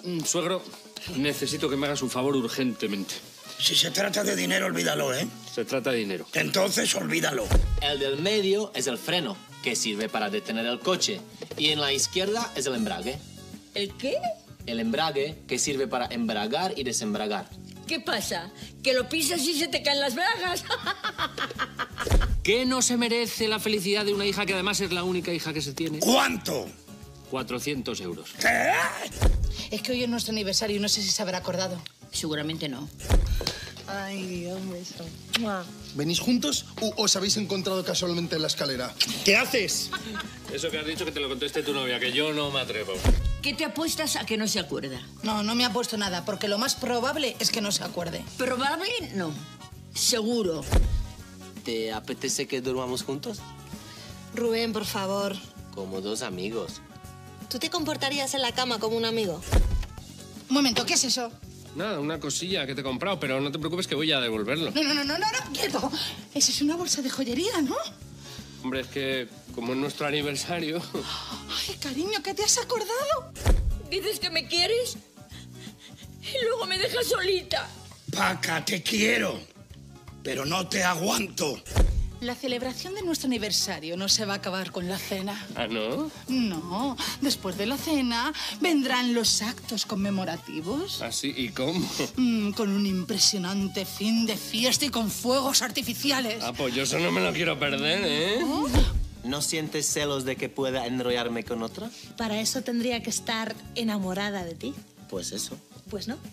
Suegro, necesito que me hagas un favor urgentemente. Si se trata de dinero, olvídalo, ¿eh? Se trata de dinero. Entonces, olvídalo. El del medio es el freno, que sirve para detener el coche. Y en la izquierda es el embrague. ¿El qué? El embrague, que sirve para embragar y desembragar. ¿Qué pasa? ¿Que lo pisas y se te caen las bragas? ¿Qué no se merece la felicidad de una hija que además es la única hija que se tiene? ¿Cuánto? 400 euros. ¿Qué? Es que hoy es nuestro aniversario y no sé si se habrá acordado. Seguramente no. Ay, Dios mío. ¿Venís juntos o os habéis encontrado casualmente en la escalera? ¿Qué haces? Eso que has dicho que te lo conteste tu novia, que yo no me atrevo. ¿Qué te apuestas a que no se acuerda? No, no me ha puesto nada, porque lo más probable es que no se acuerde. Probable no. Seguro. ¿Te apetece que durmamos juntos? Rubén, por favor. Como dos amigos. ¿Tú te comportarías en la cama como un amigo? Un momento, ¿qué es eso? Nada, una cosilla que te he comprado, pero no te preocupes que voy a devolverlo. No, quieto. Esa es una bolsa de joyería, ¿no? Hombre, es que como es nuestro aniversario... Ay, cariño, ¿qué te has acordado? ¿Dices que me quieres? Y luego me dejas solita. Paca, te quiero, pero no te aguanto. La celebración de nuestro aniversario no se va a acabar con la cena. ¿Ah, no? No, después de la cena vendrán los actos conmemorativos. ¿Ah, sí? ¿Y cómo? Con un impresionante fin de fiesta y con fuegos artificiales. Ah, pues yo eso no me lo quiero perder, ¿eh? ¿Oh? ¿No sientes celos de que pueda enrollarme con otra? Para eso tendría que estar enamorada de ti. Pues eso. Pues no.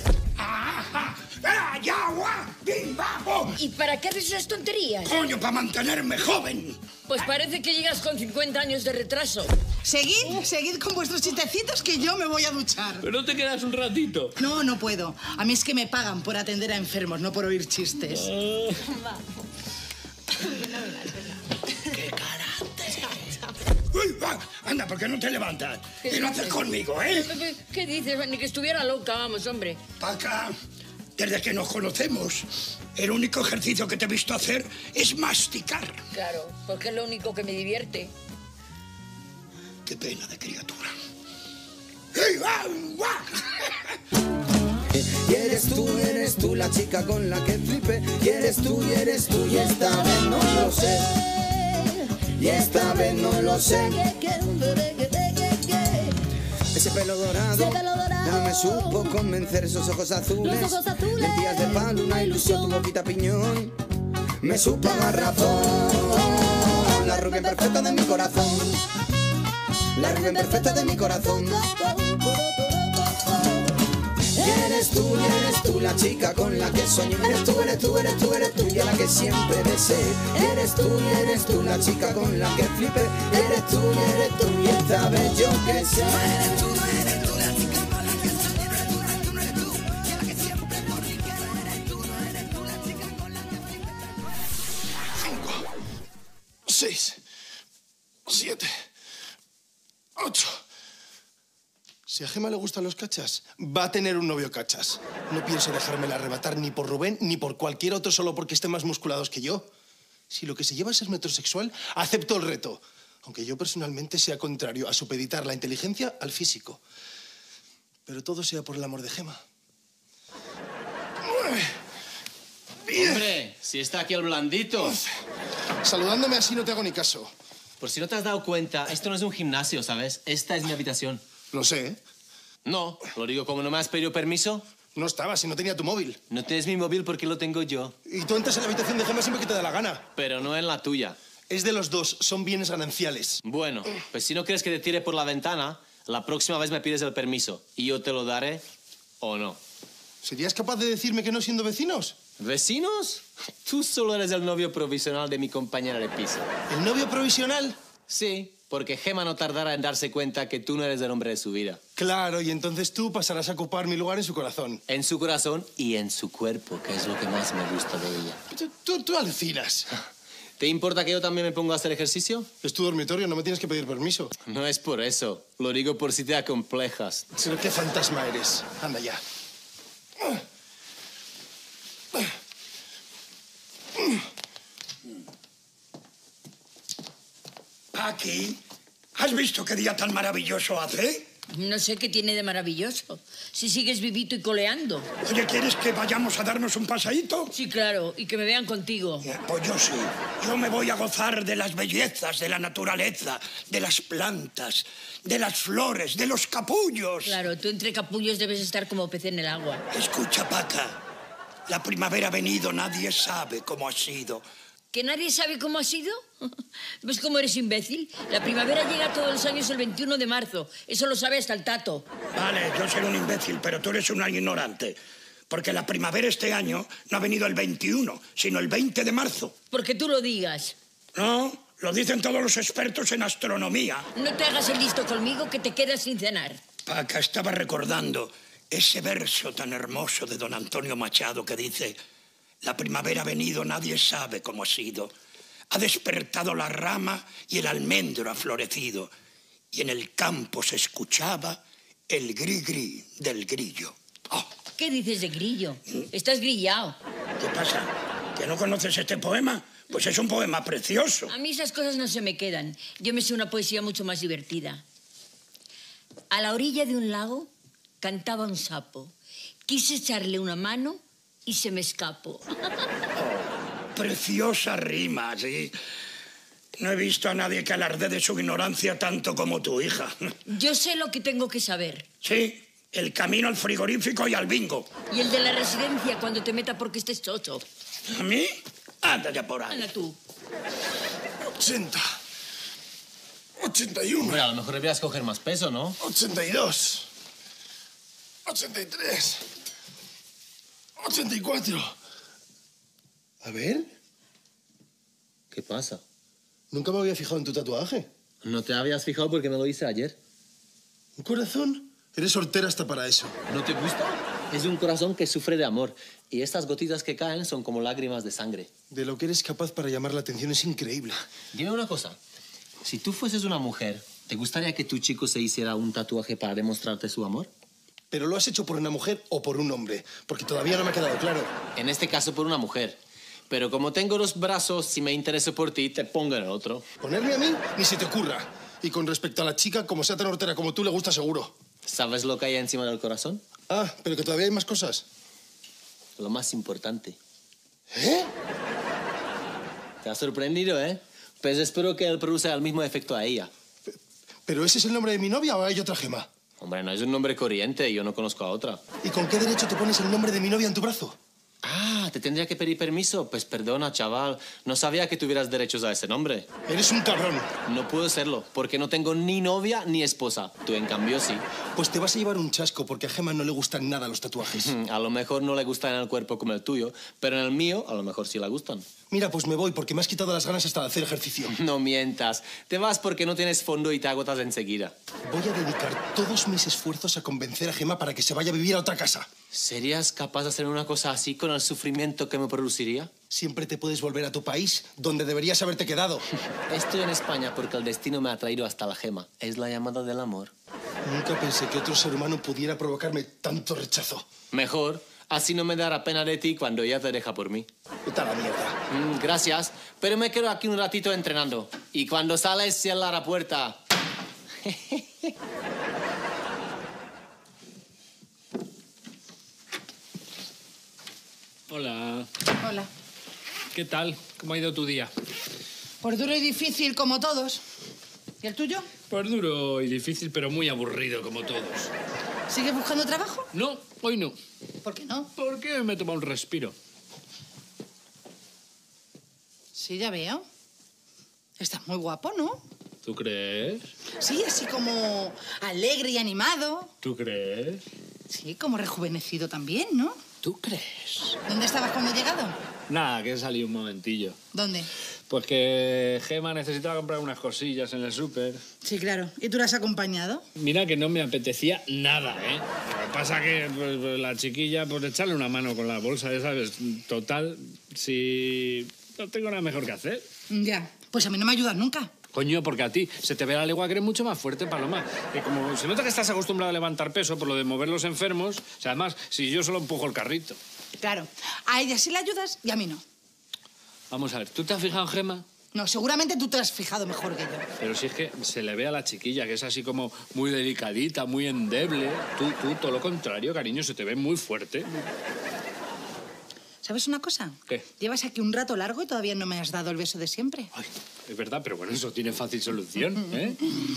¿Y para qué haces esas tonterías? Coño, para mantenerme joven. Pues parece que llegas con 50 años de retraso. Seguid con vuestros chistecitos que yo me voy a duchar. Pero no te quedas un ratito. No, no puedo. A mí es que me pagan por atender a enfermos, no por oír chistes. ¡Qué carácter! Uy, va, anda, ¿por qué no te levantas? Y lo haces conmigo, ¿eh? ¿Qué dices? Ni que estuviera loca, vamos, hombre. Paca, desde que nos conocemos, el único ejercicio que te he visto hacer es masticar. Claro, porque es lo único que me divierte. Qué pena de criatura. ¡Ey, va, va! Y eres tú la chica con la que flipé. Y eres tú, y esta vez no lo sé. Y esta vez no lo sé. Ese pelo dorado no me supo convencer. Esos ojos azules, lentillas de palo, una ilusión, tu boquita piñón me supo a garrafón. La rubia perfecta de mi corazón. La rubia perfecta de mi corazón. Y eres tú la chica con la que soñé. Eres tú, y a la que siempre deseé. Eres tú la chica con la que flipé. Eres tú, y esta vez yo que sé. Eres tú la chica con la que soñé. Eres tú, y a la que siempre morí. Eres tú la chica con la que flipé. 5, 6, 7, 8... Si a Gemma le gustan los cachas, va a tener un novio cachas. No pienso dejármela arrebatar ni por Rubén ni por cualquier otro solo porque estén más musculados que yo. Si lo que se lleva es ser metrosexual, acepto el reto. Aunque yo personalmente sea contrario a supeditar la inteligencia al físico. Pero todo sea por el amor de Gemma. Hombre, si está aquí el blandito. Saludándome así no te hago ni caso. Por si no te has dado cuenta, esto no es un gimnasio, ¿sabes? Esta es mi habitación. Lo sé, ¿eh? No, lo digo como no me has pedido permiso. No estaba, si no tenía tu móvil. No tienes mi móvil porque lo tengo yo. Y tú entras en la habitación de Gemma siempre que te da la gana. Pero no en la tuya. Es de los dos, son bienes gananciales. Bueno, pues si no quieres que te tire por la ventana, la próxima vez me pides el permiso. Y yo te lo daré o no. ¿Serías capaz de decirme que no siendo vecinos? ¿Vecinos? Tú solo eres el novio provisional de mi compañera de piso. ¿El novio provisional? Sí, porque Gemma no tardará en darse cuenta que tú no eres el hombre de su vida. Claro, y entonces tú pasarás a ocupar mi lugar en su corazón. En su corazón y en su cuerpo, que es lo que más me gusta de ella. Tú alucinas. ¿Te importa que yo también me ponga a hacer ejercicio? Es tu dormitorio, no me tienes que pedir permiso. No es por eso. Lo digo por si te acomplejas. Pero qué fantasma eres. Anda ya. Aquí, ¿has visto qué día tan maravilloso hace? No sé qué tiene de maravilloso. Si sigues vivito y coleando. Oye, ¿quieres que vayamos a darnos un paseíto? Sí, claro, y que me vean contigo. Pues yo sí. Yo me voy a gozar de las bellezas de la naturaleza, de las plantas, de las flores, de los capullos. Claro, tú entre capullos debes estar como pez en el agua. Escucha, Paca. La primavera ha venido, nadie sabe cómo ha sido. ¿Que nadie sabe cómo ha sido? ¿Ves cómo eres imbécil? La primavera llega todos los años el 21 de marzo. Eso lo sabe hasta el tato. Vale, yo seré un imbécil, pero tú eres una ignorante. Porque la primavera este año no ha venido el 21, sino el 20 de marzo. Porque tú lo digas. No, lo dicen todos los expertos en astronomía. No te hagas el listo conmigo que te quedas sin cenar. Paca, estaba recordando ese verso tan hermoso de don Antonio Machado que dice: la primavera ha venido, nadie sabe cómo ha sido. Ha despertado la rama y el almendro ha florecido. Y en el campo se escuchaba el gri-gri del grillo. Oh. ¿Qué dices de grillo? Estás grillado. ¿Qué pasa? ¿Que no conoces este poema? Pues es un poema precioso. A mí esas cosas no se me quedan. Yo me sé una poesía mucho más divertida. A la orilla de un lago cantaba un sapo. Quise echarle una mano y se me escapó. Oh, preciosa rima, sí. No he visto a nadie que alarde de su ignorancia tanto como tu hija. Yo sé lo que tengo que saber. Sí, el camino al frigorífico y al bingo. Y el de la residencia cuando te meta porque estés chocho. ¿A mí? Anda ya por ahí. Anda tú. 80. 81. Hombre, a lo mejor deberías coger más peso, ¿no? 82. 83. 84. A ver. ¿Qué pasa? Nunca me había fijado en tu tatuaje. ¿No te habías fijado porque me lo hice ayer? ¿Un corazón? Eres soltera hasta para eso. ¿No te gusta? Es un corazón que sufre de amor. Y estas gotitas que caen son como lágrimas de sangre. De lo que eres capaz para llamar la atención es increíble. Dime una cosa. Si tú fueses una mujer, ¿te gustaría que tu chico se hiciera un tatuaje para demostrarte su amor? ¿Pero lo has hecho por una mujer o por un hombre? Porque todavía no me ha quedado claro. En este caso por una mujer. Pero como tengo los brazos, si me intereso por ti, te pongo en el otro. Ponerme a mí, ni se te ocurra. Y con respecto a la chica, como sea tan hortera como tú, le gusta seguro. ¿Sabes lo que hay encima del corazón? Ah, pero que todavía hay más cosas. Lo más importante. ¿Eh? Te ha sorprendido, ¿eh? Pues espero que él produzca el mismo efecto a ella. ¿Pero ese es el nombre de mi novia o hay otra Gema? Hombre, no es un nombre corriente, yo no conozco a otra. ¿Y con qué derecho te pones el nombre de mi novia en tu brazo? Ah, ¿te tendría que pedir permiso? Pues perdona, chaval. No sabía que tuvieras derechos a ese nombre. Eres un cabrón. No puedo serlo, porque no tengo ni novia ni esposa. Tú, en cambio, sí. Pues te vas a llevar un chasco, porque a Gema no le gustan nada los tatuajes. A lo mejor no le gustan en el cuerpo como el tuyo, pero en el mío a lo mejor sí le gustan. Mira, pues me voy, porque me has quitado las ganas hasta de hacer ejercicio. No mientas. Te vas porque no tienes fondo y te agotas enseguida. Voy a dedicar todos mis esfuerzos a convencer a Gema para que se vaya a vivir a otra casa. ¿Serías capaz de hacer una cosa así con el sufrimiento que me produciría? Siempre te puedes volver a tu país, donde deberías haberte quedado. Estoy en España porque el destino me ha traído hasta la Gema. Es la llamada del amor. Nunca pensé que otro ser humano pudiera provocarme tanto rechazo. Mejor, así no me dará pena de ti cuando ella te deja por mí. Vete a la mierda. Gracias, pero me quedo aquí un ratito entrenando. Y cuando sales, cierra la puerta. Hola. Hola. ¿Qué tal? ¿Cómo ha ido tu día? Pues duro y difícil como todos. ¿Y el tuyo? Pues duro y difícil, pero muy aburrido como todos. ¿Sigues buscando trabajo? No, hoy no. ¿Por qué no? Porque me he tomado un respiro. Sí, ya veo. Estás muy guapo, ¿no? ¿Tú crees? Sí, así como alegre y animado. ¿Tú crees? Sí, como rejuvenecido también, ¿no? ¿Tú crees? ¿Dónde estabas cuando he llegado? Nada, que he salido un momentillo. ¿Dónde? Pues que Gema necesitaba comprar unas cosillas en el súper. Sí, claro. ¿Y tú la has acompañado? Mira que no me apetecía nada, ¿eh? Lo que pasa que pues, la chiquilla, pues echarle una mano con la bolsa, ya sabes. Total, si no tengo nada mejor que hacer. Ya. Pues a mí no me ayudas nunca. Coño, porque a ti se te ve la legua que eres mucho más fuerte, Paloma. Que como se nota que estás acostumbrado a levantar peso por lo de mover los enfermos, o sea, además, si yo solo empujo el carrito. Claro. A ella sí la ayudas y a mí no. Vamos a ver, ¿tú te has fijado en Gema? No, seguramente tú te has fijado mejor que yo. Pero si es que se le ve a la chiquilla, que es así como muy delicadita, muy endeble. Tú, todo lo contrario, cariño, se te ve muy fuerte. ¿Sabes una cosa? ¿Qué? Llevas aquí un rato largo y todavía no me has dado el beso de siempre. Ay, es verdad, pero bueno, eso tiene fácil solución, ¿eh?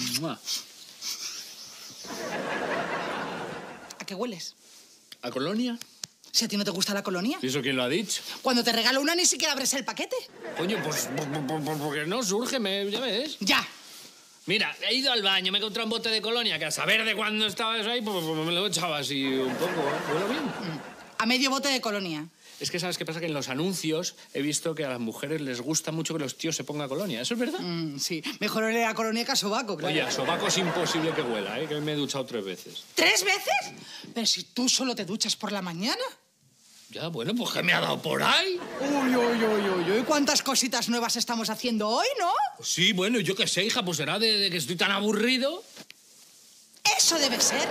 ¿A qué hueles? ¿A colonia? Si a ti no te gusta la colonia. ¿Y eso quién lo ha dicho? Cuando te regalo una ni siquiera abres el paquete. Coño, pues porque no surge, ya ves. ¡Ya! Mira, he ido al baño, me he encontrado un bote de colonia, que a saber de cuándo estaba eso ahí, pues me lo he echado así un poco. ¿Huele bien? A medio bote de colonia. Es que, ¿sabes qué pasa? Que en los anuncios he visto que a las mujeres les gusta mucho que los tíos se pongan colonia. ¿Eso es verdad? Sí, mejor oler a colonia que a sobaco, claro. Oye, a sobaco es imposible que huela, ¿eh? Que me he duchado 3 veces. ¿3 veces? Pero si tú solo te duchas por la mañana. Ya, bueno, pues ¿qué me ha dado por ahí? Uy, ¿cuántas cositas nuevas estamos haciendo hoy, no? Pues sí, bueno, yo qué sé, hija, pues será de que estoy tan aburrido. Eso debe ser.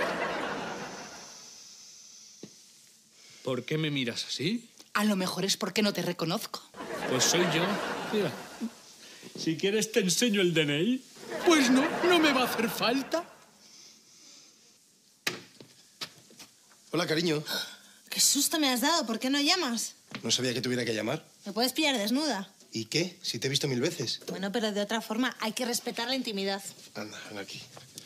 ¿Por qué me miras así? A lo mejor es porque no te reconozco. Pues soy yo. Mira, si quieres te enseño el DNI. Pues no me va a hacer falta. Hola, cariño. Qué susto me has dado, ¿por qué no llamas? No sabía que tuviera que llamar. ¿Me puedes pillar desnuda? ¿Y qué? Si te he visto 1000 veces. Bueno, pero de otra forma hay que respetar la intimidad. Anda, ven aquí.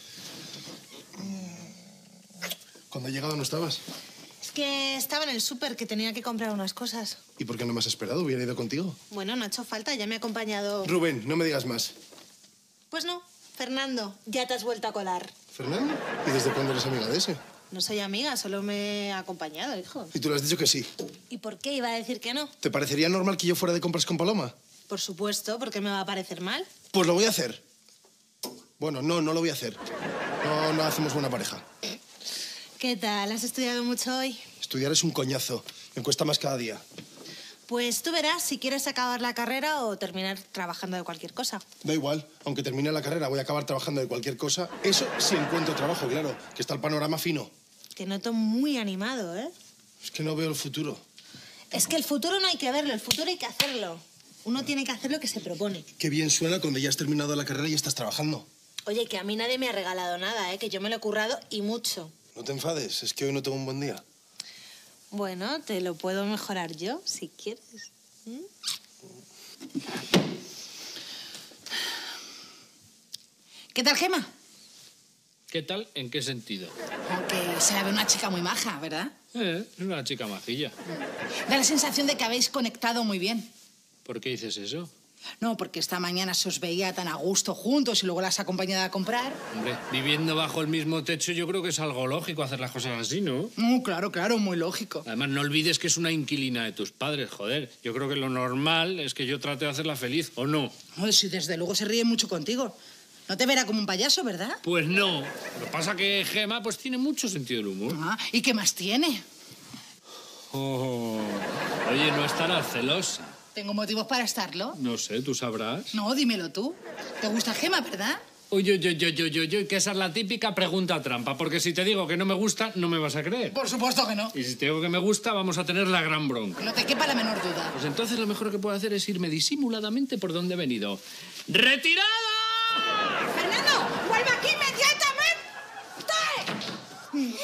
Cuando he llegado no estabas. Es que estaba en el súper, que tenía que comprar unas cosas. ¿Y por qué no me has esperado? Hubiera ido contigo. Bueno, no ha hecho falta, ya me ha acompañado... Rubén, no me digas más. Pues no, Fernando, ya te has vuelto a colar. ¿Fernando? ¿Y desde cuándo eres amiga de ese? No soy amiga, solo me ha acompañado, hijo. Y tú le has dicho que sí. ¿Y por qué iba a decir que no? ¿Te parecería normal que yo fuera de compras con Paloma? Por supuesto, ¿por qué me va a parecer mal? Pues lo voy a hacer. Bueno, no lo voy a hacer. No hacemos buena pareja. ¿Qué tal? ¿Has estudiado mucho hoy? Estudiar es un coñazo. Me cuesta más cada día. Pues tú verás si quieres acabar la carrera o terminar trabajando de cualquier cosa. Da igual. Aunque termine la carrera, voy a acabar trabajando de cualquier cosa. Eso sí encuentro trabajo, claro. Que está el panorama fino. Te noto muy animado, ¿eh? Es que no veo el futuro. Es que el futuro no hay que verlo, el futuro hay que hacerlo. Uno tiene que hacer lo que se propone. Qué bien suena cuando ya has terminado la carrera y estás trabajando. Oye, que a mí nadie me ha regalado nada, ¿eh? Que yo me lo he currado y mucho. No te enfades, es que hoy no tengo un buen día. Bueno, te lo puedo mejorar yo, si quieres. ¿Qué tal, Gema? ¿Qué tal? ¿En qué sentido? Aunque se la ve una chica muy maja, ¿verdad? Es una chica majilla. Da la sensación de que habéis conectado muy bien. ¿Por qué dices eso? No, porque esta mañana se os veía tan a gusto juntos y luego las has acompañado a comprar. Hombre, viviendo bajo el mismo techo yo creo que es algo lógico hacer las cosas así, ¿no? Claro, muy lógico. Además, no olvides que es una inquilina de tus padres, joder. Yo creo que lo normal es que yo trate de hacerla feliz, ¿o no? Oye, si desde luego se ríe mucho contigo. No te verá como un payaso, ¿verdad? Pues no. Lo que pasa que Gema pues tiene mucho sentido del humor. ¿Y qué más tiene? Oye, ¿no estarás celosa? ¿Tengo motivos para estarlo? No sé, tú sabrás. No, dímelo tú. ¿Te gusta Gema, verdad? Oye, que esa es la típica pregunta trampa, porque si te digo que no me gusta, no me vas a creer. Por supuesto que no. Y si te digo que me gusta, vamos a tener la gran bronca. No te quepa la menor duda. Pues entonces lo mejor que puedo hacer es irme disimuladamente por donde he venido. ¡Retirada! ¡Fernando! ¡Vuelve aquí inmediatamente!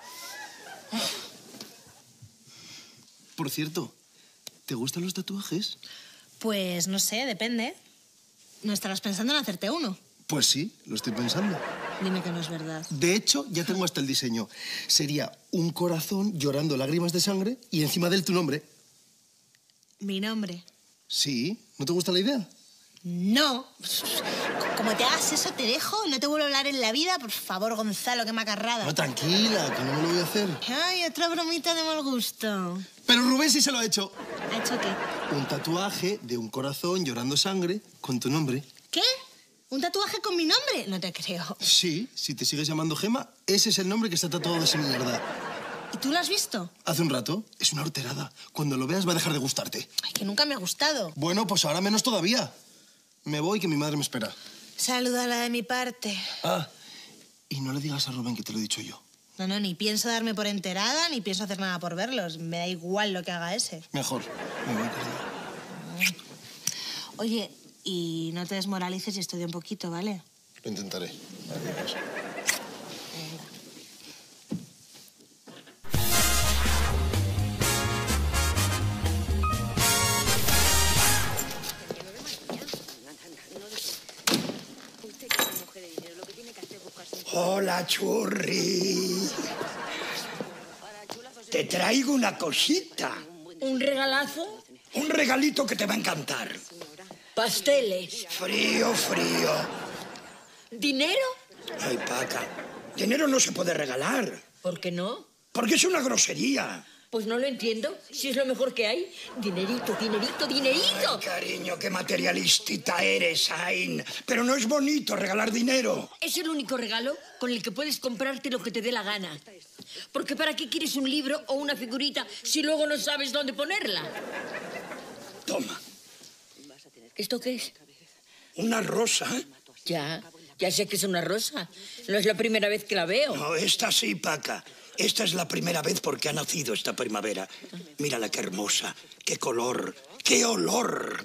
Por cierto, ¿te gustan los tatuajes? Pues no sé, depende. ¿No estarás pensando en hacerte uno? Pues sí, lo estoy pensando. Dime que no es verdad. De hecho, ya tengo hasta el diseño. Sería un corazón llorando lágrimas de sangre y encima de él tu nombre. ¿Mi nombre? Sí, ¿no te gusta la idea? No. Como te hagas eso, te dejo. No te vuelvo a hablar en la vida. Por favor, Gonzalo, qué macarrada. No, tranquila, que no me lo voy a hacer. Ay, otra bromita de mal gusto. Pero Rubén sí se lo ha hecho. ¿Ha hecho qué? Un tatuaje de un corazón llorando sangre con tu nombre. ¿Qué? ¿Un tatuaje con mi nombre? No te creo. Sí, si te sigues llamando Gema, ese es el nombre que está tatuado de esa mierda. ¿Y tú lo has visto? Hace un rato. Es una horterada. Cuando lo veas va a dejar de gustarte. Ay, que nunca me ha gustado. Bueno, pues ahora menos todavía. Me voy, que mi madre me espera. Salúdala de mi parte. Ah, y no le digas a Rubén que te lo he dicho yo. No, ni pienso darme por enterada, ni pienso hacer nada por verlos. Me da igual lo que haga ese. Mejor. Me voy, cariño. Oye, Y no te desmoralices y estudia un poquito, ¿vale? Lo intentaré. Adiós. Venga. Hola, churri. Te traigo una cosita. ¿Un regalazo? Un regalito que te va a encantar. Pasteles. Frío, frío. ¿Dinero? Ay, Paca, dinero no se puede regalar. ¿Por qué no? Porque es una grosería. Pues no lo entiendo. Si es lo mejor que hay. Dinerito, dinerito, dinerito. Ay, cariño, qué materialista eres, Ain. Pero no es bonito regalar dinero. Es el único regalo con el que puedes comprarte lo que te dé la gana. Porque ¿para qué quieres un libro o una figurita si luego no sabes dónde ponerla? Toma, ¿Esto qué es? una rosa. Ya sé que es una rosa. No es la primera vez que la veo. No, esta sí, Paca. Esta es la primera vez porque ha nacido esta primavera. Mírala qué hermosa, qué color, qué olor.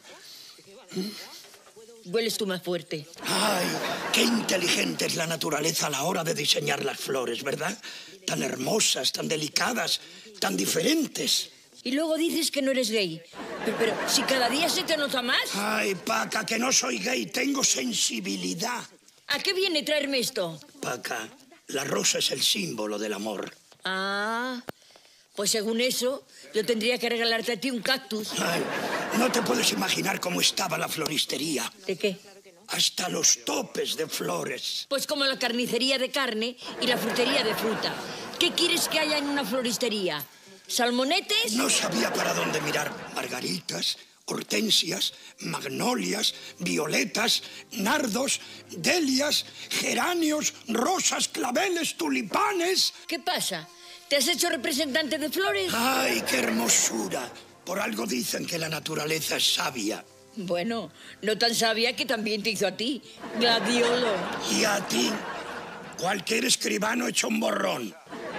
Hueles tú más fuerte. Ay, qué inteligente es la naturaleza a la hora de diseñar las flores, ¿verdad? Tan hermosas, tan delicadas, tan diferentes. Y luego dices que no eres gay. Pero si cada día se te nota más. Ay, Paca, que no soy gay, tengo sensibilidad. ¿A qué viene traerme esto? Paca, la rosa es el símbolo del amor. Ah, pues según eso, yo tendría que regalarte a ti un cactus. Ay, no te puedes imaginar cómo estaba la floristería. ¿De qué? Hasta los topes de flores. Pues como la carnicería de carne y la frutería de fruta. ¿Qué quieres que haya en una floristería? ¿Salmonetes? No sabía para dónde mirar. Margaritas, hortensias, magnolias, violetas, nardos, delias, geranios, rosas, claveles, tulipanes. ¿Qué pasa? ¿Te has hecho representante de flores? ¡Ay, qué hermosura! Por algo dicen que la naturaleza es sabia. Bueno, no tan sabia que también te hizo a ti, gladiolo. Y a ti, cualquier escribano hecho un borrón.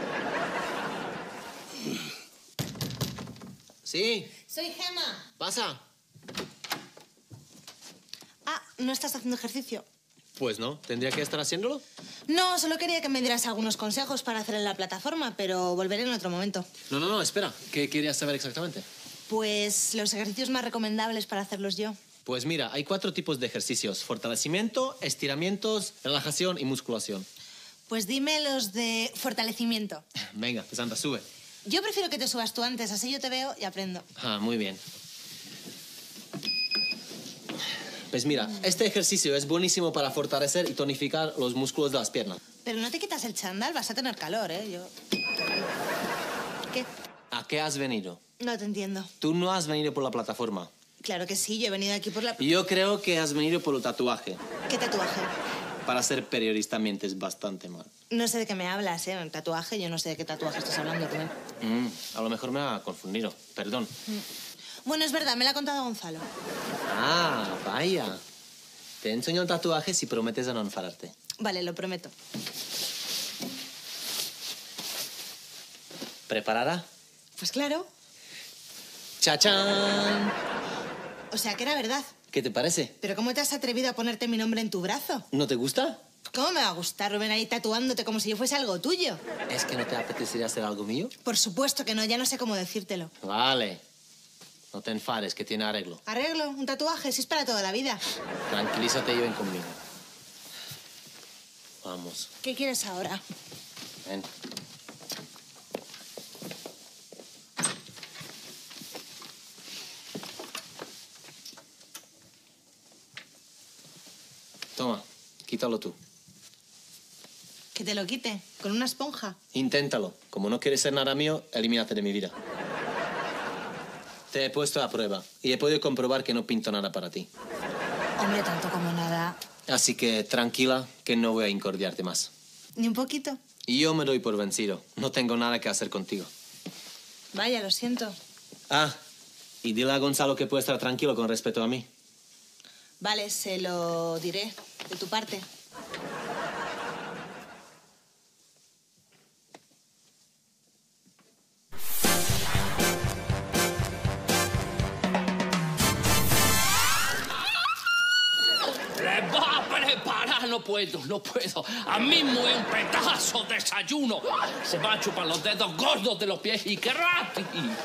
Sí, Soy Gema. pasa. Ah, ¿no estás haciendo ejercicio? Pues no, ¿tendría que estar haciéndolo? No, solo quería que me dieras algunos consejos para hacer en la plataforma, pero volveré en otro momento. No, espera. ¿Qué querías saber exactamente? Pues los ejercicios más recomendables para hacerlos yo. Pues mira, hay 4 tipos de ejercicios. Fortalecimiento, estiramientos, relajación y musculación. Pues dime los de fortalecimiento. Venga, pues anda, sube. Yo prefiero que te subas tú antes, así yo te veo y aprendo. Ah, muy bien. Pues mira, este ejercicio es buenísimo para fortalecer y tonificar los músculos de las piernas. Pero no te quitas el chándal, vas a tener calor, ¿eh? ¿Qué? ¿A qué has venido? No te entiendo. Tú no has venido por la plataforma. Claro que sí, yo he venido aquí por la... Yo creo que has venido por el tatuaje. ¿Qué tatuaje? Para ser periodista mientes bastante mal. No sé de qué me hablas, ¿eh? Un tatuaje, yo no sé de qué tatuaje estás hablando, Rubén. A lo mejor me ha confundido. Perdón. Bueno, es verdad, me lo ha contado Gonzalo. Ah, vaya. Te enseño el tatuaje si prometes a no enfadarte. Vale, lo prometo. ¿Preparada? Pues claro. ¡Chachán! O sea, que era verdad. ¿Qué te parece? ¿Pero cómo te has atrevido a ponerte mi nombre en tu brazo? ¿No te gusta? ¿Cómo me va a gustar, Rubén, ahí tatuándote como si yo fuese algo tuyo? ¿Es que no te apetecería hacer algo mío? Por supuesto que no, ya no sé cómo decírtelo. Vale. No te enfades, que tiene arreglo. ¿Arreglo? ¿Un tatuaje? Si es para toda la vida. Tranquilízate y ven conmigo. Vamos. ¿Qué quieres ahora? Ven. Toma, quítalo tú. Que te lo quite, con una esponja. Inténtalo. Como no quieres ser nada mío, elimínate de mi vida. Te he puesto a prueba y he podido comprobar que no pinto nada para ti. Hombre, tanto como nada. Así que tranquila, que no voy a incordiarte más. Ni un poquito. Y yo me doy por vencido. No tengo nada que hacer contigo. Vaya, lo siento. Ah, y dile a Gonzalo que puede estar tranquilo con respecto a mí. Vale, se lo diré, de tu parte. no puedo. A mismo es un pedazo de desayuno. Se va a chupar los dedos gordos de los pies y qué rápido.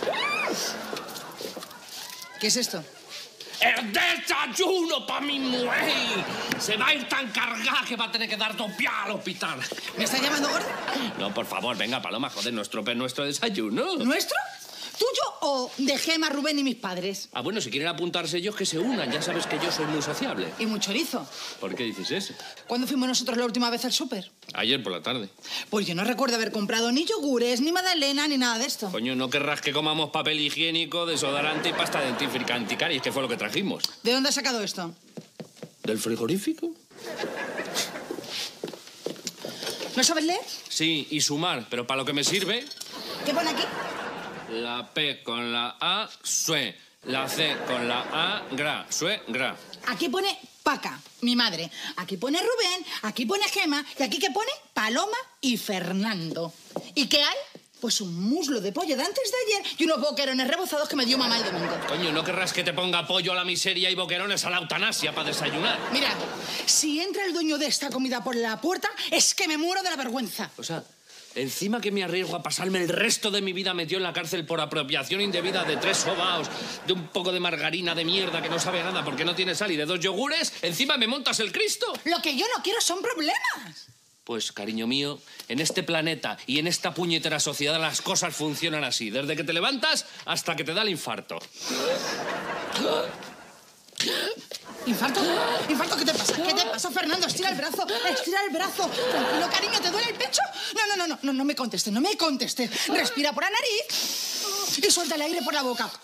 ¿Qué es esto? ¡El desayuno para mi mujer! Se va a ir tan cargada que va a tener que dar 2 días al hospital. ¿Me está llamando gorda? No, por favor, venga, Paloma, joder, no estropees nuestro desayuno. ¿Nuestro? ¿Tuyo o de Gema, Rubén y mis padres? Ah, bueno, si quieren apuntarse ellos, que se unan. Ya sabes que yo soy muy sociable. Y muy chorizo. ¿Por qué dices eso? ¿Cuándo fuimos nosotros la última vez al súper? Ayer por la tarde. Pues yo no recuerdo haber comprado ni yogures, ni magdalena, ni nada de esto. Coño, ¿no querrás que comamos papel higiénico, desodorante y pasta dentífrica anticaries, que fue lo que trajimos? ¿De dónde has sacado esto? ¿Del frigorífico? ¿No sabes leer? Sí, y sumar, pero para lo que me sirve... ¿Qué pone aquí? La P con la A, sue. La C con la A, gra. Sue, gra. Aquí pone Paca, mi madre. Aquí pone Rubén, aquí pone Gema y aquí que pone Paloma y Fernando. ¿Y qué hay? Pues un muslo de pollo de antes de ayer y unos boquerones rebozados que me dio mamá el domingo. Coño, ¿no querrás que te ponga pollo a la miseria y boquerones a la eutanasia para desayunar? Mira, si entra el dueño de esta comida por la puerta, es que me muero de la vergüenza. O sea, encima que me arriesgo a pasarme el resto de mi vida metido en la cárcel por apropiación indebida de 3 sobaos, de un poco de margarina de mierda que no sabe nada porque no tiene sal y de 2 yogures, encima me montas el Cristo. Lo que yo no quiero son problemas. Pues, cariño mío, en este planeta y en esta puñetera sociedad las cosas funcionan así, desde que te levantas hasta que te da el infarto. ¿Infarto? ¿Infarto? ¿Qué te pasa? ¿Qué te pasa, Fernando? Estira el brazo, estira el brazo. Tranquilo, cariño, ¿te duele el pecho? No me contestes. Respira por la nariz y suelta el aire por la boca.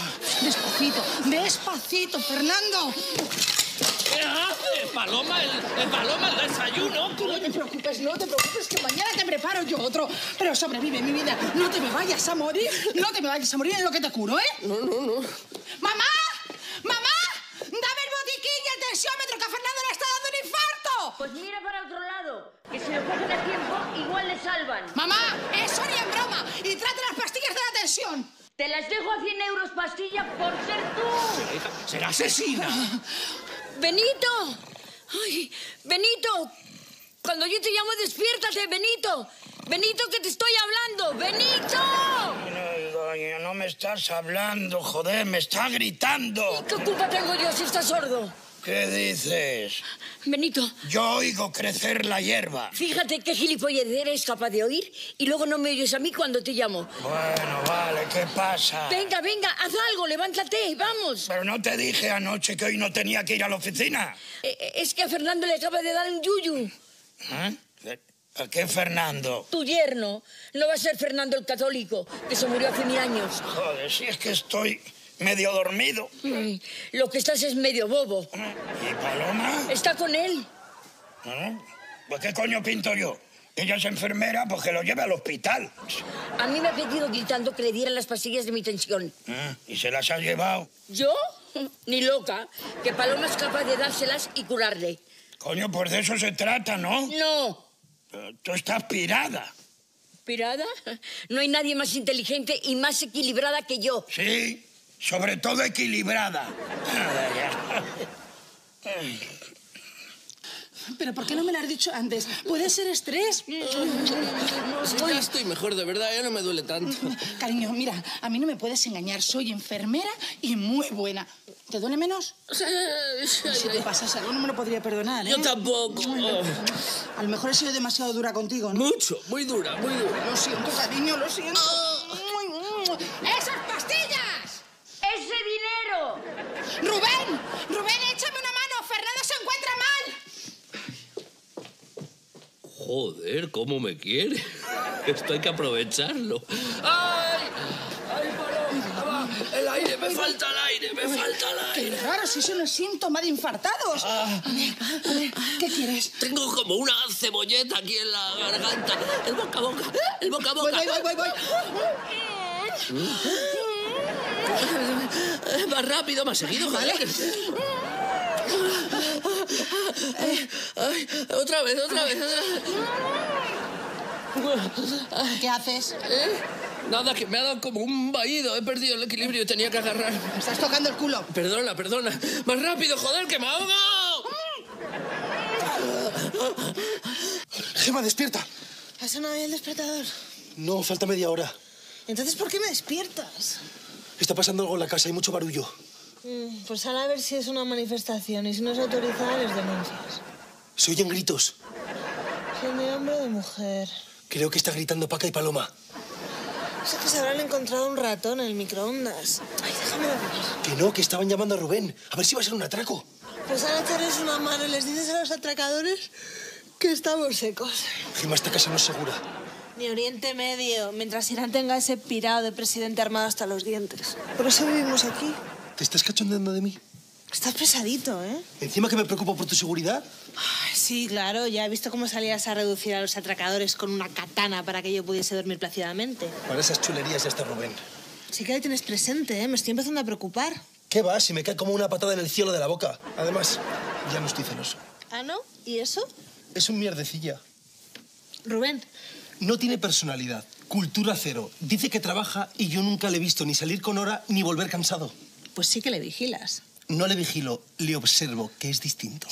Despacito, Fernando. ¿Qué haces, Paloma? El desayuno. No te preocupes, que mañana te preparo yo otro. Pero sobrevive, mi vida. No te me vayas a morir en lo que te curo, ¿eh? No. ¡Mamá! ¡Dame el botiquín y el tensiómetro, que a Fernando le está dando un infarto! Pues mira para otro lado, que si lo cogen a tiempo, igual le salvan. ¡Mamá! ¡Eso ni en broma! ¡Y trate las pastillas de la tensión! Te las dejo a 100 euros pastilla por ser tú. ¡Será asesina! ¡Benito! ¡Ay, Benito! Cuando yo te llamo, despiértate, Benito. Benito, que te estoy hablando. ¡Benito! No me estás hablando, joder, me estás gritando. ¿Qué culpa tengo yo si estás sordo? ¿Qué dices? Benito. Yo oigo crecer la hierba. Fíjate qué gilipollez eres capaz de oír y luego no me oyes a mí cuando te llamo. Bueno, vale, ¿qué pasa? Venga, haz algo, levántate, vamos. Pero no te dije anoche que hoy no tenía que ir a la oficina. Es que a Fernando le acaba de dar un yuyu. ¿Eh? ¿A qué Fernando? Tu yerno. No va a ser Fernando el católico, que se murió hace 1000 años. Joder, si es que estoy medio dormido. Lo que estás es medio bobo. ¿Y Paloma? Está con él. Pues ¿qué coño pinto yo? Ella es enfermera, pues que lo lleve al hospital. A mí me ha pedido gritando que le dieran las pastillas de mi tensión. ¿Y se las has llevado? ¿Yo? Ni loca. Que Paloma es capaz de dárselas y curarle. Coño, pues de eso se trata, ¿no? No. Tú estás pirada. ¿Pirada? No hay nadie más inteligente y más equilibrada que yo. Sí, sobre todo equilibrada. ¿Pero por qué no me lo has dicho antes? Puede ser estrés. Ya estoy mejor, de verdad, ya no me duele tanto. Cariño, mira, a mí no me puedes engañar. Soy enfermera y muy buena. ¿Te duele menos? Si te pasas algo no me lo podría perdonar, ¿eh? Yo tampoco. A lo mejor he sido demasiado dura contigo, ¿no? Mucho, muy dura. Lo siento, cariño, lo siento. ¡Esas pastillas! ¡Ese dinero! ¡Rubén, échame una mano! ¡Fernando se encuentra mal! Joder, ¿cómo me quiere? Esto hay que aprovecharlo. ¡Ay! Paloma! ¡El aire! ¡Me falta el aire! Qué raro, si eso no es síntoma de infartados. A ver, ¿qué quieres? Tengo como una cebolleta aquí en la garganta. El boca a boca. Voy. Más rápido, más seguido, joder. Ay, otra vez. ¿Qué haces? Nada, que me ha dado como un vaído. He perdido el equilibrio y tenía que agarrar. Me estás tocando el culo. Perdona. Más rápido, joder, que me ahogo. Gemma, despierta. ¿Ha sonado bien el despertador? No, falta media hora. Entonces, ¿por qué me despiertas? Está pasando algo en la casa, hay mucho barullo. Pues ahora a ver si es una manifestación y si no es autorizada, les denuncias. Se oyen gritos. ¿Son de hombre o de mujer? Creo que está gritando Paca y Paloma. Es que se habrán encontrado un ratón en el microondas. Ay, déjame dormir. Que no, que estaban llamando a Rubén. A ver si va a ser un atraco. Pues ahora echarles una mano y les dices a los atracadores que estamos secos. Gemma, esta casa no es segura. Ni Oriente Medio, mientras Irán tenga ese pirado de presidente armado hasta los dientes. Por eso vivimos aquí. ¿Te estás cachondeando de mí? Estás pesadito, ¿eh? ¿Encima que me preocupo por tu seguridad? Sí, claro. Ya he visto cómo salías a reducir a los atracadores con una katana para que yo pudiese dormir plácidamente. Para esas chulerías ya está Rubén. Sí que le tienes presente, ¿eh? Me estoy empezando a preocupar. ¿Qué va? Si me cae como una patada en el cielo de la boca. Además, ya no estoy celoso. ¿Ah, no? ¿Y eso? Es un mierdecilla. Rubén. No tiene personalidad. Cultura cero. Dice que trabaja y yo nunca le he visto ni salir con hora ni volver cansado. Pues sí que le vigilas. No le vigilo, le observo, que es distinto.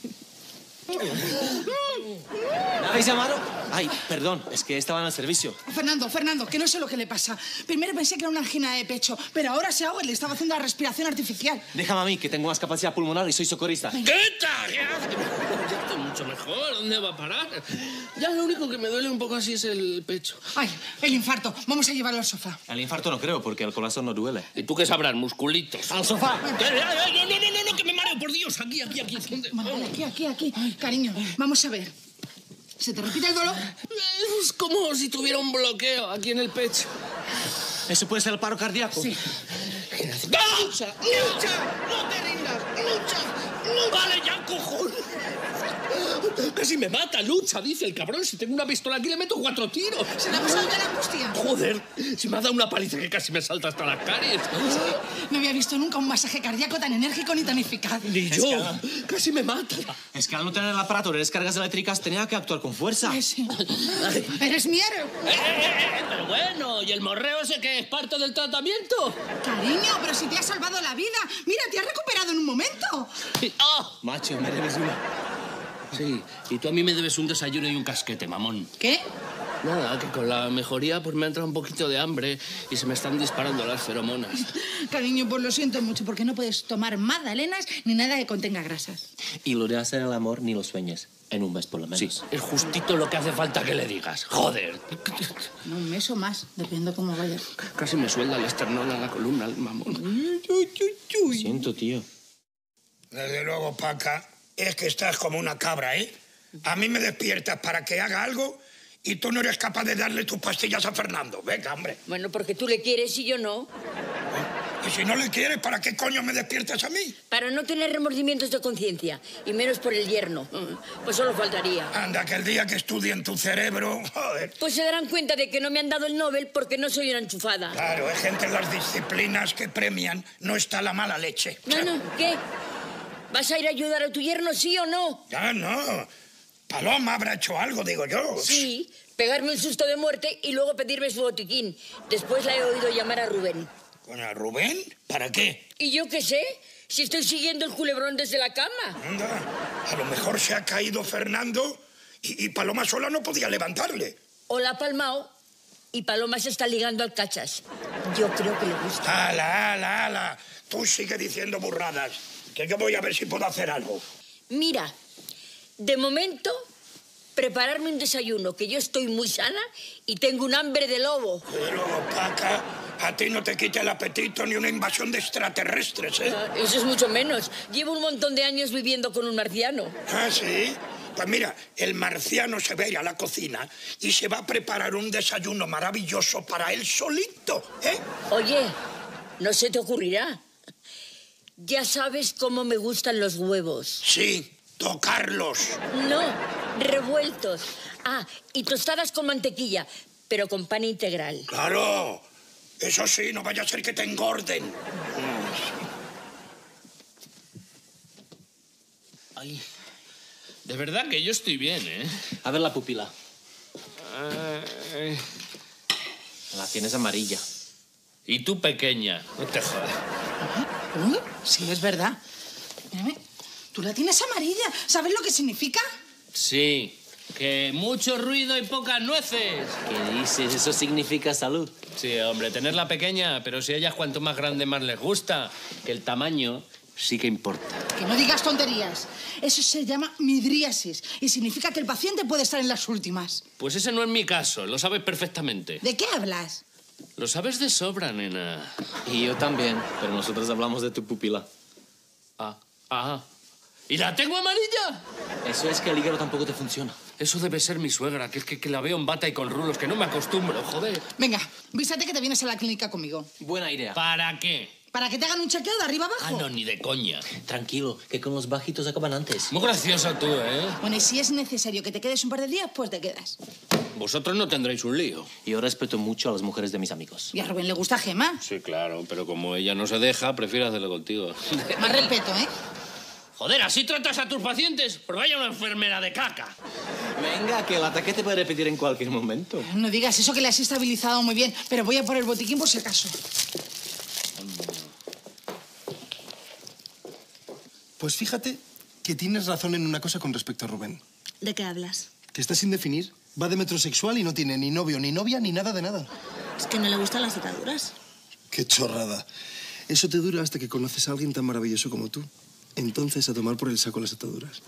¿Me habéis llamado? Ay, perdón, es que estaba en el servicio. Fernando, que no sé lo que le pasa. Primero pensé que era una angina de pecho, pero ahora se ahoga y le estaba haciendo la respiración artificial. Déjame a mí, que tengo más capacidad pulmonar y soy socorrista. ¿Qué tal? Ya estoy mucho mejor. ¿Dónde va a parar? Ya lo único que me duele un poco así es el pecho. Ay, el infarto. Vamos a llevarlo al sofá. Al infarto no creo, porque el corazón no duele. ¿Y tú qué sabrás? Musculitos. ¡Al sofá! No, que me mareo, por Dios. Aquí. ¿Dónde? Vale, aquí. Cariño, vamos a ver. ¿Se te repite el dolor? Es como si tuviera un bloqueo aquí en el pecho. ¿Eso puede ser el paro cardíaco? Sí. ¡Lucha! ¡No te rindas! ¡Lucha! ¡Vale, ya, cojón! Casi me mata, lucha, dice el cabrón. Si tengo una pistola aquí le meto 4 tiros. ¿Se le ha pasado ya la angustia? Joder, si me ha dado una paliza que casi me salta hasta las caries. No había visto nunca un masaje cardíaco tan enérgico ni tan eficaz. Ni yo. Casi me mata. Es que al no tener el aparato de descargas eléctricas tenía que actuar con fuerza. Ay, sí. ¡Eres mi héroe! Pero bueno, ¿y el morreo ese que es parte del tratamiento? Cariño, pero si te has salvado la vida. Mira, te has recuperado en un momento. ¡Ah! Macho, me debes una. Sí, y tú a mí me debes un desayuno y un casquete, mamón. ¿Qué? Nada, que con la mejoría pues me ha entrado un poquito de hambre y se me están disparando las feromonas. Cariño, pues lo siento mucho, porque no puedes tomar magdalenas ni nada que contenga grasas. Y lo de hacer el amor ni lo sueñes. En un mes, por lo menos. Sí, es justito lo que hace falta que le digas. Joder. Un mes o más, depende cómo vaya. Casi me suelda el esternón a la columna, el mamón. Siento, tío. Desde luego, Paca, es que estás como una cabra, ¿eh? A mí me despiertas para que haga algo y tú no eres capaz de darle tus pastillas a Fernando. Venga, hombre. Bueno, porque tú le quieres y yo no. Y si no le quieres, ¿para qué coño me despiertas a mí? Para no tener remordimientos de conciencia, y menos por el yerno. Pues solo faltaría. Anda, que el día que estudien tu cerebro, joder. Pues se darán cuenta de que no me han dado el Nobel porque no soy una enchufada. Claro, hay gente en las disciplinas que premian, no está la mala leche. Bueno, ¿qué? ¿Vas a ir a ayudar a tu yerno, sí o no? Ya no. Paloma habrá hecho algo, digo yo. Sí, pegarme un susto de muerte y luego pedirme su botiquín. Después la he oído llamar a Rubén. Bueno, ¿a Rubén? ¿Para qué? ¿Y yo qué sé? Si estoy siguiendo el culebrón desde la cama. Anda, a lo mejor se ha caído Fernando y Paloma sola no podía levantarle. O la ha palmao y Paloma se está ligando al cachas. Yo creo que le gusta. ¡Hala! Tú sigue diciendo burradas, que yo voy a ver si puedo hacer algo. Mira, de momento, prepararme un desayuno, que yo estoy muy sana y tengo un hambre de lobo. Pero luego, Paca, a ti no te quita el apetito ni una invasión de extraterrestres, ¿eh? Eso es mucho menos. Llevo un montón de años viviendo con un marciano. ¿Ah, sí? Pues mira, el marciano se va a ir a la cocina y se va a preparar un desayuno maravilloso para él solito, ¿eh? Oye, no se te ocurrirá. Ya sabes cómo me gustan los huevos. Sí, tocarlos. No, revueltos. Ah, y tostadas con mantequilla, pero con pan integral. Claro. Eso sí, no vaya a ser que te engorden. Ay, de verdad que yo estoy bien, ¿eh? A ver la pupila. La tienes amarilla. Y tú pequeña, no te jodas. Uy, sí, es verdad. Mírame, tú la tienes amarilla. ¿Sabes lo que significa? Sí, que mucho ruido y pocas nueces. ¿Qué dices? Eso significa salud. Sí, hombre, tenerla pequeña, pero si a ellas cuanto más grande más les gusta, que el tamaño sí que importa. Que no digas tonterías. Eso se llama midriasis y significa que el paciente puede estar en las últimas. Pues ese no es mi caso, lo sabes perfectamente. ¿De qué hablas? Lo sabes de sobra, nena. Y yo también, pero nosotros hablamos de tu pupila. Ah. ¿Y la tengo amarilla? Eso es que el hígado tampoco te funciona. Eso debe ser mi suegra, que es que la veo en bata y con rulos, que no me acostumbro, joder. Venga, vísate que te vienes a la clínica conmigo. Buena idea. ¿Para qué? Para que te hagan un chequeo de arriba abajo. Ah, no, ni de coña. Tranquilo, que con los bajitos acaban antes. Muy graciosa tú, ¿eh? Bueno, y si es necesario que te quedes un par de días, pues te quedas. Vosotros no tendréis un lío. Yo respeto mucho a las mujeres de mis amigos. ¿Y a Rubén le gusta Gema? Sí, claro, pero como ella no se deja, prefiero hacerlo contigo. Más respeto, ¿eh? Joder, ¿así tratas a tus pacientes? Pues vaya una enfermera de caca. Venga, que el ataque te puede repetir en cualquier momento. No digas eso, que le has estabilizado muy bien, pero voy a por el botiquín por si acaso. Pues fíjate que tienes razón en una cosa con respecto a Rubén. ¿De qué hablas? Que está sin definir. Va de metrosexual y no tiene ni novio, ni novia, ni nada de nada. Es que no le gustan las ataduras. Qué chorrada. Eso te dura hasta que conoces a alguien tan maravilloso como tú. Entonces, a tomar por el saco las ataduras.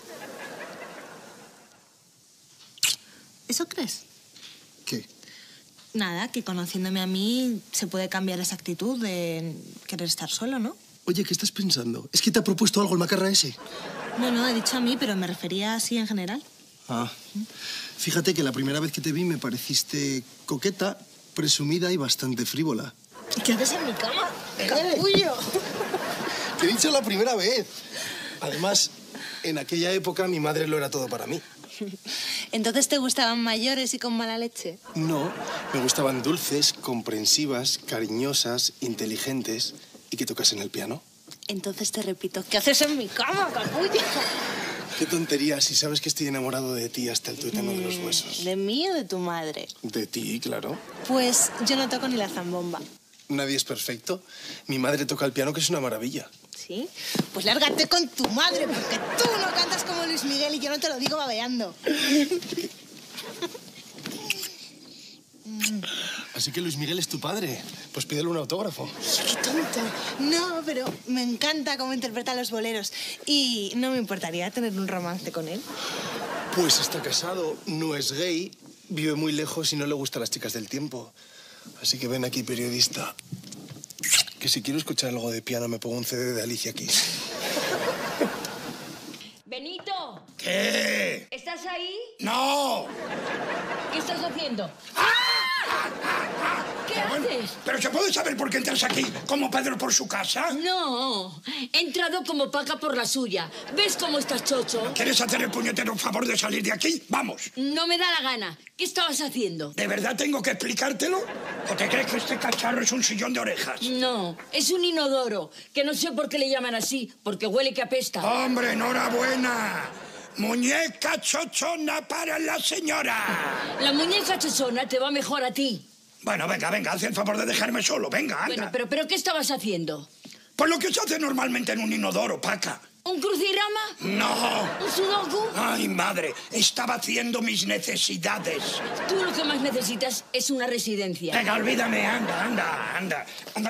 ¿Eso crees? ¿Qué? Nada, que conociéndome a mí se puede cambiar esa actitud de querer estar solo, ¿no? Oye, ¿qué estás pensando? ¿Es que te ha propuesto algo el macarra ese? No, he dicho a mí, pero me refería así en general. Ah. Fíjate que la primera vez que te vi me pareciste coqueta, presumida y bastante frívola. ¿Y qué haces en mi cama? ¡Capullo! Te he dicho la primera vez. Además, en aquella época mi madre lo era todo para mí. ¿Entonces te gustaban mayores y con mala leche? No, me gustaban dulces, comprensivas, cariñosas, inteligentes y que tocasen el piano. Entonces te repito, ¿qué haces en mi cama, capullo? Qué tontería si sabes que estoy enamorado de ti hasta el tuétano de los huesos. ¿De mí o de tu madre? De ti, claro. Pues yo no toco ni la zambomba. Nadie es perfecto. Mi madre toca el piano, que es una maravilla. ¿Sí? Pues lárgate con tu madre, porque tú no cantas como Luis Miguel y yo no te lo digo babeando. Así que Luis Miguel es tu padre. Pues pídele un autógrafo. ¡Qué tonto! No, pero me encanta cómo interpreta los boleros. Y no me importaría tener un romance con él. Pues está casado, no es gay, vive muy lejos y no le gustan las chicas del tiempo. Así que ven aquí, periodista, que si quiero escuchar algo de piano me pongo un CD de Alicia Keys. Benito, ¿Qué? ¿estás ahí? ¡No! ¿Qué estás haciendo? ¿Qué haces? ¿Pero se puede saber por qué entras aquí como Pedro por su casa? No, he entrado como Paca por la suya. ¿Ves cómo estás chocho? ¿Quieres hacer el puñetero favor de salir de aquí? ¡Vamos! No me da la gana. ¿Qué estabas haciendo? ¿De verdad tengo que explicártelo? ¿O te crees que este cacharro es un sillón de orejas? No, es un inodoro, que no sé por qué le llaman así, porque huele que apesta. ¡Hombre, enhorabuena! ¡Muñeca chochona para la señora! La muñeca chochona te va mejor a ti. Bueno, venga, haz el favor de dejarme solo. Venga, anda. Bueno, pero ¿qué estabas haciendo? Pues lo que se hace normalmente en un inodoro, Paca. ¿Un crucigrama? ¡No! ¿Un sudoku? ¡Ay, madre! Estaba haciendo mis necesidades. Tú lo que más necesitas es una residencia. Venga, olvídame. Anda.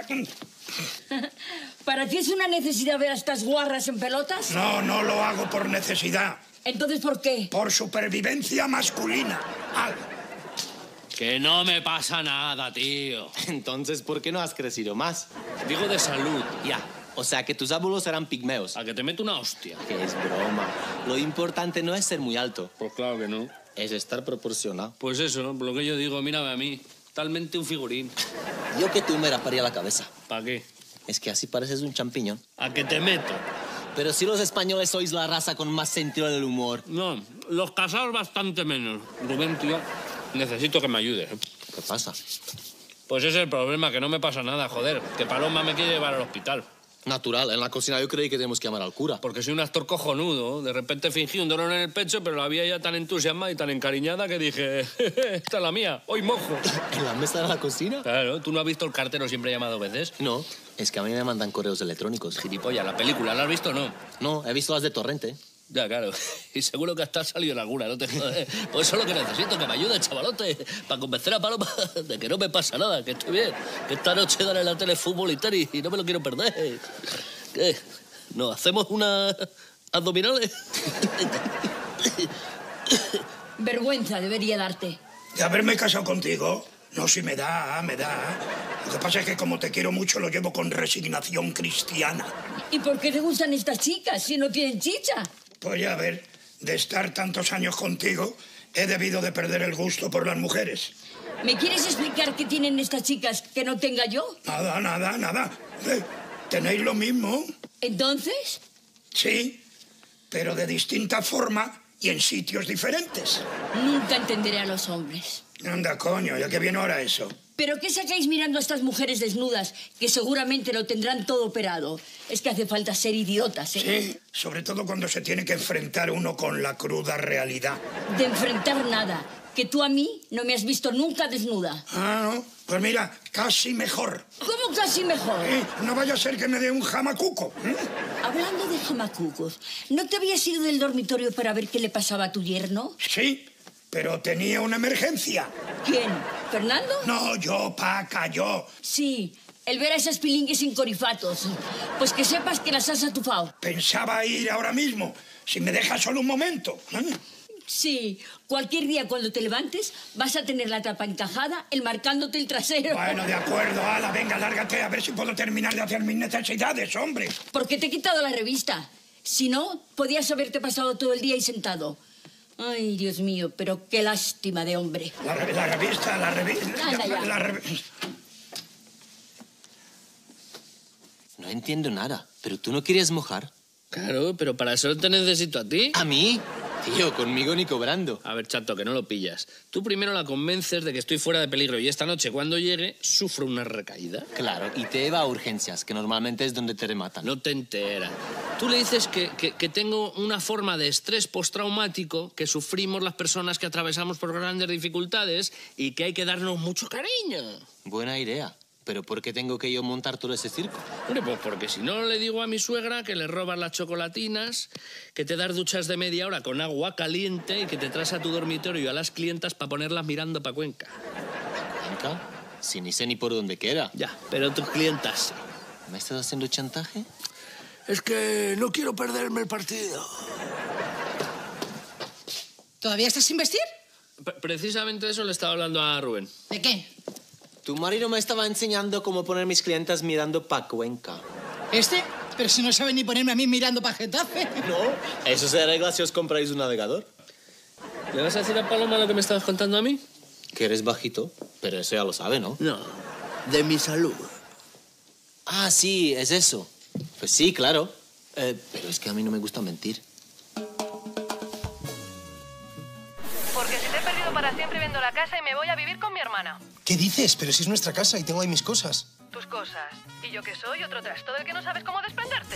¿Para ti es una necesidad ver a estas guarras en pelotas? No lo hago por necesidad. ¿Entonces por qué? Por supervivencia masculina. Que no me pasa nada, tío. Entonces, ¿por qué no has crecido más? Digo de salud. Ya. O sea, que tus abuelos eran pigmeos. A que te meto una hostia. Que es broma. Lo importante no es ser muy alto, Pues claro que no. es estar proporcionado. Pues eso, ¿no? Por lo que yo digo, mírame a mí. Talmente un figurín. Yo que tú me raparía la cabeza. ¿Para qué? Es que así pareces un champiñón. A que te meto. Pero si los españoles sois la raza con más sentido del humor. No, los casados bastante menos. Rubén, tío, necesito que me ayudes. ¿Qué pasa? Pues ese es el problema, que no me pasa nada, joder. Que Paloma me quiere llevar al hospital. Natural, en la cocina yo creí que tenemos que llamar al cura. Porque soy un actor cojonudo. De repente fingí un dolor en el pecho, pero la vi ya tan entusiasmada y tan encariñada que dije, esta es la mía, hoy mojo. ¿En la mesa de la cocina? Claro, ¿tú no has visto El cartero siempre llama 2 veces? No, es que a mí me mandan correos electrónicos. Gilipollas, la película, ¿la has visto o no? No, he visto las de Torrente. Ya, claro. Y seguro que hasta ha salido en alguna, no te jodes. Pues eso es lo que necesito, que me ayude, chavalote, para convencer a Paloma de que no me pasa nada, que estoy bien. Que esta noche dan en la tele fútbol y tenis y no me lo quiero perder. ¿Qué? ¿Nos hacemos unas abdominales? Vergüenza debería darte. De haberme casado contigo. No, si me da. Lo que pasa es que como te quiero mucho lo llevo con resignación cristiana. ¿Y por qué te gustan estas chicas si no tienen chicha? Pues ya ver, de estar tantos años contigo, he debido de perder el gusto por las mujeres. ¿Me quieres explicar qué tienen estas chicas que no tenga yo? Nada. ¿Tenéis lo mismo? ¿Entonces? Sí, pero de distinta forma y en sitios diferentes. Nunca entenderé a los hombres. Anda, coño, ¿ya que viene ahora eso? ¿Pero qué sacáis mirando a estas mujeres desnudas, que seguramente lo tendrán todo operado? Es que hace falta ser idiotas, ¿eh? Sí, sobre todo cuando se tiene que enfrentar uno con la cruda realidad. De enfrentar nada, que tú a mí no me has visto nunca desnuda. Ah, ¿no? Pues mira, casi mejor. ¿Cómo casi mejor? No vaya a ser que me dé un jamacuco. Hablando de jamacucos, ¿no te habías ido del dormitorio para ver qué le pasaba a tu yerno? Sí, pero tenía una emergencia. ¿Quién? ¿Fernando? No, yo, Paca, yo. Sí, el ver a esas pilingues sin corifatos. Pues que sepas que las has atufado. Pensaba ir ahora mismo, si me dejas solo un momento. Sí, cualquier día cuando te levantes vas a tener la tapa encajada enmarcándote el trasero. Bueno, de acuerdo, ala, venga, lárgate a ver si puedo terminar de hacer mis necesidades, hombre. ¿Por qué te he quitado la revista? Si no, podías haberte pasado todo el día ahí sentado. Ay, Dios mío, pero qué lástima de hombre. La revista. Anda ya. No entiendo nada, pero tú no querías mojar. Claro, pero para eso te necesito a ti. ¿A mí? Tío, conmigo ni cobrando. A ver, chato, que no lo pillas. Tú primero la convences de que estoy fuera de peligro y esta noche, cuando llegue, sufro una recaída. Claro, y te lleva a urgencias, que normalmente es donde te rematan. No te enteras. Tú le dices que tengo una forma de estrés postraumático que sufrimos las personas que atravesamos por grandes dificultades y que hay que darnos mucho cariño. Buena idea. ¿Pero por qué tengo que yo montar todo ese circo? Hombre, pues porque si no le digo a mi suegra que le robas las chocolatinas, que te das duchas de media hora con agua caliente y que te traes a tu dormitorio a las clientas para ponerlas mirando para Cuenca. ¿Cuenca? Si ni sé ni por dónde queda. Ya, pero tus clientas sí. ¿Me estás haciendo chantaje? Es que no quiero perderme el partido. ¿Todavía estás sin vestir? Precisamente eso le estaba hablando a Rubén. ¿De qué? Tu marido me estaba enseñando cómo poner mis clientas mirando pa' Cuenca. ¿Este? Pero si no sabe ni ponerme a mí mirando pa' Getafe. No, eso se arregla si os compráis un navegador. ¿Le vas a decir a Paloma lo que me estabas contando a mí? Que eres bajito, pero eso ya lo sabe, ¿no? No, de mi salud. Ah, sí, es eso. Pues sí, claro. Pero es que a mí no me gusta mentir. Porque si te he perdido para siempre viendo la casa y me voy a vivir con mi hermana. ¿Qué dices? Pero si es nuestra casa y tengo ahí mis cosas. Tus cosas. ¿Y yo qué soy? ¿Otro trasto del que no sabes cómo desprenderte?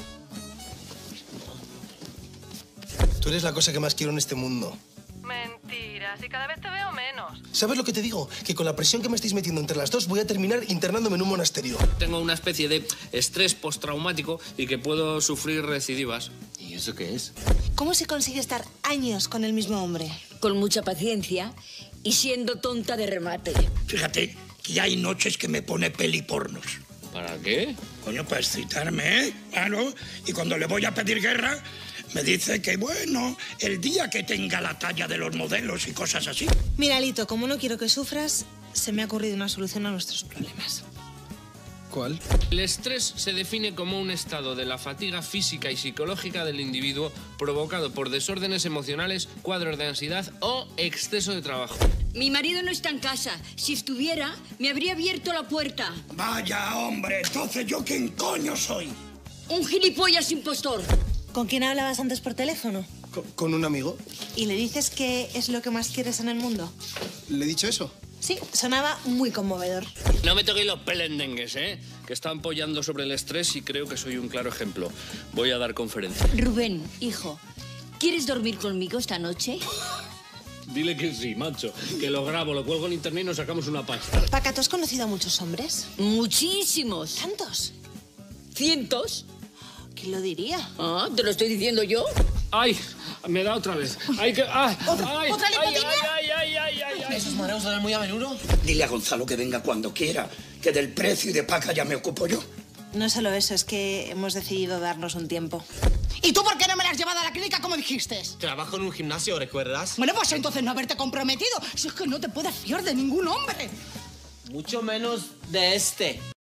Tú eres la cosa que más quiero en este mundo. Mentiras. Y cada vez te veo menos. ¿Sabes lo que te digo? Que con la presión que me estáis metiendo entre las dos voy a terminar internándome en un monasterio. Tengo una especie de estrés postraumático y que puedo sufrir recidivas. ¿Y eso qué es? ¿Cómo se consigue estar años con el mismo hombre? Con mucha paciencia y siendo tonta de remate. Fíjate que hay noches que me pone pelipornos. ¿Para qué? Coño, para excitarme, ¿eh? Claro. Y cuando le voy a pedir guerra, me dice que, bueno, el día que tenga la talla de los modelos y cosas así. Mira, Lito, como no quiero que sufras, se me ha ocurrido una solución a nuestros problemas. ¿Cuál? El estrés se define como un estado de la fatiga física y psicológica del individuo provocado por desórdenes emocionales, cuadros de ansiedad o exceso de trabajo. Mi marido no está en casa. Si estuviera, me habría abierto la puerta. Vaya, hombre, entonces ¿yo quién coño soy? Un gilipollas impostor. ¿Con quién hablabas antes por teléfono? ¿Con un amigo? ¿Y le dices que es lo que más quieres en el mundo? ¿Le he dicho eso? Sí, sonaba muy conmovedor. No me toquéis los pelendengues, ¿eh? Que están apoyando sobre el estrés y creo que soy un claro ejemplo. Voy a dar conferencia. Rubén, hijo, ¿quieres dormir conmigo esta noche? Dile que sí, macho. Que lo grabo, lo cuelgo en internet y nos sacamos una pasta. Paca, ¿tú has conocido a muchos hombres? Muchísimos. ¿Tantos? ¿Cientos? ¿Quién lo diría? Ah, ¿te lo estoy diciendo yo? ¡Ay! Me da otra vez. ¡Ay, que... ¡Ay! ¡Ay! ¿Otra lipotimia? ¡Ay! ¿Esos mareos duelen muy a menudo? Dile a Gonzalo que venga cuando quiera, que del precio y de paca ya me ocupo yo. No solo eso, es que hemos decidido darnos un tiempo. ¿Y tú por qué no me la has llevado a la clínica como dijiste? Trabajo en un gimnasio, ¿recuerdas? Bueno, pues entonces no haberte comprometido. Si es que no te puedes fiar de ningún hombre. Mucho menos de este.